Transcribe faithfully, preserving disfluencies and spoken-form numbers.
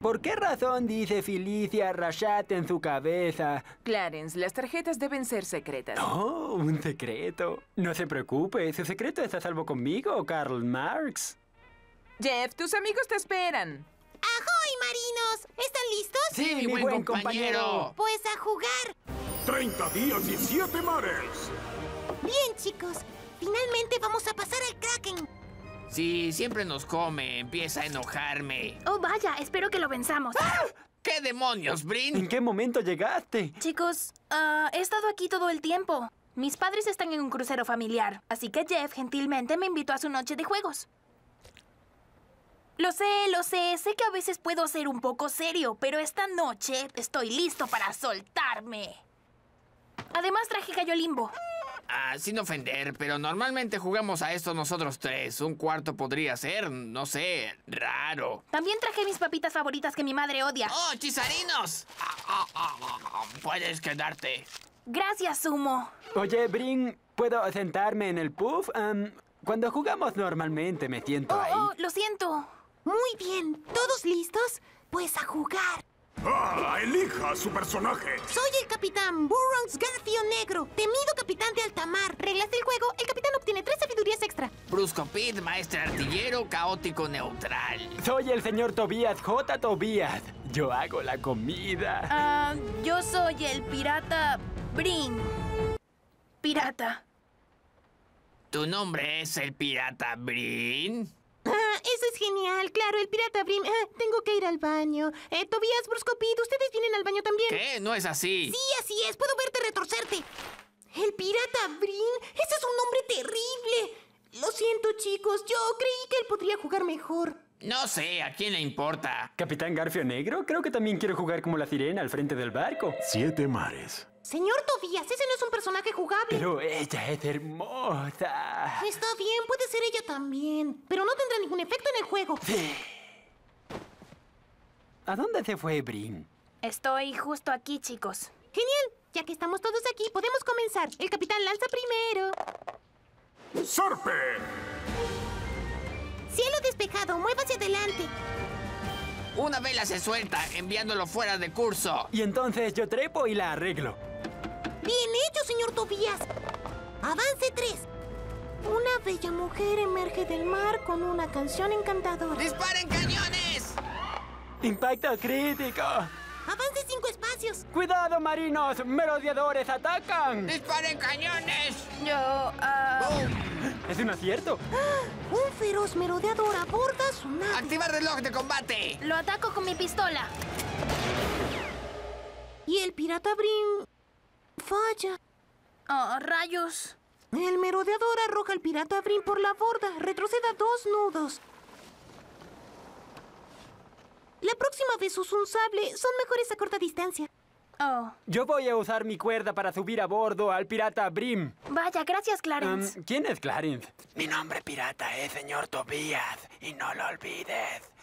¿Por qué razón dice Felicia Rashad en su cabeza? Clarence, las tarjetas deben ser secretas. Oh, un secreto. No se preocupe, su secreto está a salvo conmigo, Karl Marx. Jeff, tus amigos te esperan. ¡Ahoy, marinos! ¿Están listos? Sí, mi buen, buen compañero. compañero. Pues a jugar. treinta días y siete mares. Bien, chicos. Finalmente vamos a pasar al Kraken. Sí, siempre nos come. Empieza a enojarme. Oh, vaya. Espero que lo venzamos. ¡Ah! ¿Qué demonios, Brin? ¿En qué momento llegaste? Chicos, uh, he estado aquí todo el tiempo. Mis padres están en un crucero familiar, así que Jeff gentilmente me invitó a su noche de juegos. Lo sé, lo sé. Sé que a veces puedo ser un poco serio, pero esta noche estoy listo para soltarme. Además traje gallo limbo. Ah, sin ofender, pero normalmente jugamos a esto nosotros tres. Un cuarto podría ser, no sé, raro. También traje mis papitas favoritas que mi madre odia. ¡Oh, chisarinos! Ah, ah, ah, ah, puedes quedarte. Gracias, Sumo. Oye, Brin, ¿puedo sentarme en el puff? Um, cuando jugamos normalmente me siento oh, ahí. Oh, lo siento. Muy bien. ¿Todos listos? Pues a jugar. ¡Ah! ¡Elija a su personaje! Soy el capitán Burroughs Garfio Negro, temido capitán de alta mar. Reglas del juego, el capitán obtiene tres sabidurías extra. Brusco Pit, maestro artillero, caótico neutral. Soy el señor Tobías J. Tobías. Yo hago la comida. Uh, yo soy el pirata Brin. Pirata. ¿Tu nombre es el pirata Brin? Ah, eso es genial. Claro, el pirata Brin. Ah, tengo que ir al baño. Eh, Tobías, Brusco Pit, ¿ustedes vienen al baño también? ¿Qué? No es así. Sí, así es. Puedo verte retorcerte. El pirata Brin. Ese es un nombre terrible. Lo siento, chicos. Yo creí que él podría jugar mejor. No sé, ¿a quién le importa? ¿Capitán Garfio Negro? Creo que también quiere jugar como la sirena al frente del barco. Siete mares. Señor Tobías, ese no es un personaje jugable. Pero ella es hermosa. Está bien, puede ser ella también. Pero no tendrá ningún efecto en el juego. Sí. ¿A dónde se fue Brin? Estoy justo aquí, chicos. Genial. Ya que estamos todos aquí, podemos comenzar. El capitán lanza primero. ¡Zarpe! Cielo despejado, muévase adelante. Una vela se suelta, enviándolo fuera de curso. Y entonces yo trepo y la arreglo. Bien hecho, señor Tobías. Avance tres. Una bella mujer emerge del mar con una canción encantadora. ¡Disparen cañones! ¡Impacto crítico! Avance cinco espacios. ¡Cuidado, marinos! ¡Merodeadores atacan! ¡Disparen cañones! Yo, uh... ¿Es un acierto? ¡Ah! Un feroz merodeador aborda su nave. ¡Activa reloj de combate! Lo ataco con mi pistola. Y el pirata Brin falla. Oh, rayos. El merodeador arroja al pirata Brin por la borda. Retroceda dos nudos. La próxima vez uso un sable. Son mejores a corta distancia. Oh. Yo voy a usar mi cuerda para subir a bordo al pirata Brim. Vaya, gracias, Clarence. Um, ¿Quién es Clarence? Mi nombre pirata es señor Tobías, y no lo olvides.